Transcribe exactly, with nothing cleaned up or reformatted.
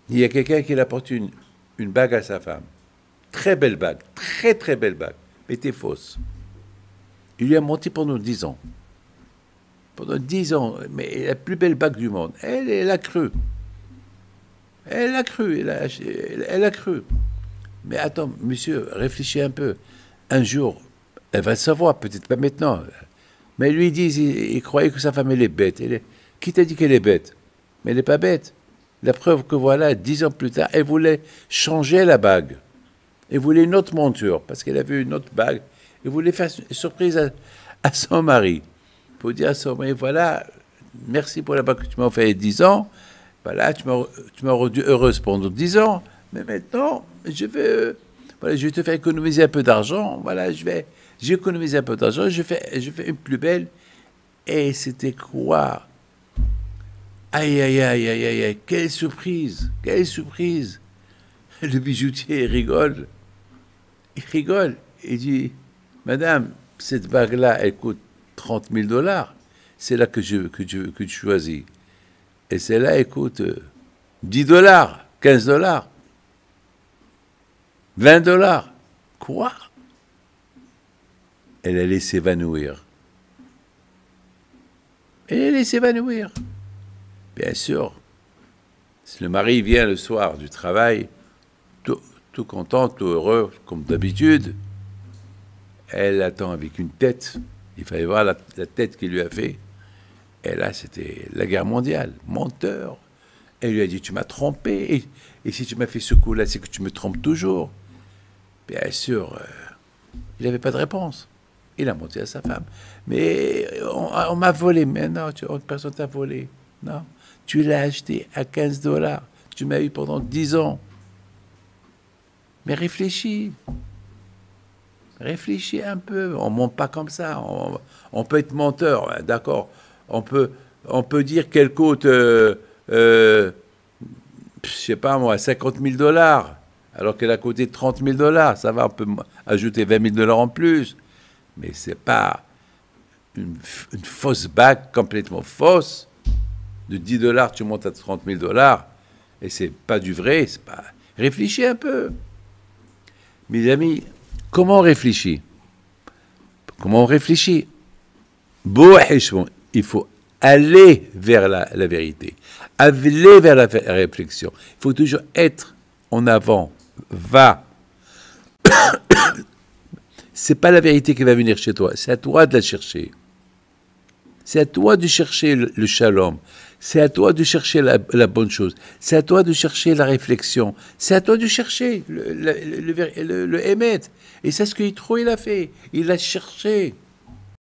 Il y a quelqu'un qui apporte une, une bague à sa femme. Très belle bague, très très belle bague, mais était fausse. Il lui a menti pendant dix ans. Pendant dix ans, mais la plus belle bague du monde. Elle, elle a cru. Elle a cru, elle a, elle, elle a cru. Mais attends, monsieur, réfléchis un peu. Un jour, elle va le savoir, peut-être pas maintenant. Mais lui, il dit, il, il croyait que sa femme, elle est bête. Elle est... Qui t'a dit qu'elle est bête? Mais elle n'est pas bête. La preuve que voilà, dix ans plus tard, elle voulait changer la bague. Elle voulait une autre monture, parce qu'elle avait une autre bague. Elle voulait faire une surprise à, à son mari. Pour dire à son mari, voilà, merci pour la bague que tu m'as offert il y a dix ans. Voilà, tu m'as, tu m'as rendu heureuse pendant dix ans. Mais maintenant, je vais, voilà, je vais te faire économiser un peu d'argent. Voilà, je vais, j'ai économisé un peu d'argent. Je fais, je fais une plus belle. Et c'était quoi? Aïe, aïe, aïe, aïe, aïe, aïe, quelle surprise, quelle surprise. Le bijoutier rigole. Il rigole. Il dit, madame, cette bague-là, elle coûte trente mille dollars. C'est là que je, que, je, que tu choisis. Et celle-là, elle coûte dix dollars, quinze dollars, vingt dollars. Quoi? Elle allait s'évanouir. Elle allait s'évanouir. Bien sûr. Si le mari vient le soir du travail, tout, tout content, tout heureux, comme d'habitude, elle attend avec une tête. Il fallait voir la, la tête qu'il lui a fait. Et là, c'était la guerre mondiale. Menteur. Elle lui a dit, tu m'as trompé. Et, et si tu m'as fait ce coup-là, c'est que tu me trompes toujours. Bien sûr, euh, il n'avait pas de réponse. Il a menti à sa femme. Mais on, on m'a volé. Mais non, tu, personne t'a volé. Non. Tu l'as acheté à quinze dollars. Tu m'as eu pendant dix ans. Mais réfléchis. Réfléchis un peu. On ne ment pas comme ça. On, on peut être menteur, d'accord. On peut, on peut dire qu'elle coûte, euh, euh, je sais pas moi, cinquante mille dollars, alors qu'elle a coûté trente mille dollars. Ça va, on peut ajouter vingt mille dollars en plus. Mais c'est pas une, une fausse bague complètement fausse. De dix dollars, tu montes à trente mille dollars. Et c'est pas du vrai. C'est pas... Réfléchis un peu. Mes amis, comment on réfléchit? Comment on réfléchit? Beau il faut aller vers la, la vérité, aller vers la, la réflexion. Il faut toujours être en avant, va. C'est pas la vérité qui va venir chez toi, c'est à toi de la chercher. C'est à toi de chercher le, le shalom, c'est à toi de chercher la, la bonne chose, c'est à toi de chercher la réflexion, c'est à toi de chercher le, le, le, le, le, le émet. Et c'est ce que Yitro il a fait, il a cherché.